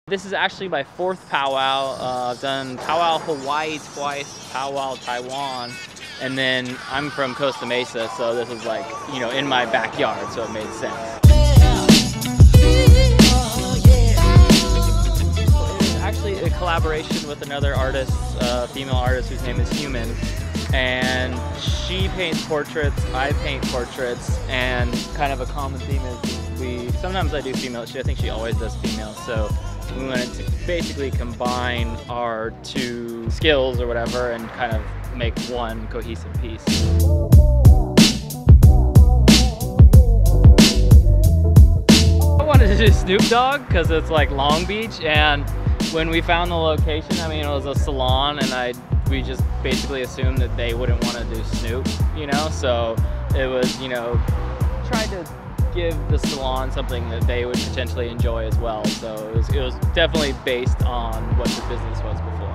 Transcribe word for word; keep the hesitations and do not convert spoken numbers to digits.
This is actually my fourth powwow. Uh, I've done powwow Hawaii twice, powwow Taiwan, and then I'm from Costa Mesa, so this was like, you know, in my backyard, so it made sense. It's actually a collaboration with another artist, a female artist whose name is Human, and she paints portraits, I paint portraits, and kind of a common theme is we, sometimes I do female, she, I think she always does female, so we wanted to basically combine our two skills or whatever and kind of make one cohesive piece. I wanted to do Snoop Dogg because it's like Long Beach, and when we found the location, I mean, it was a salon, and I we just basically assumed that they wouldn't want to do Snoop, you know, so it was, you know, tried to give the salon something that they would potentially enjoy as well. So it was, it was definitely based on what the business was before.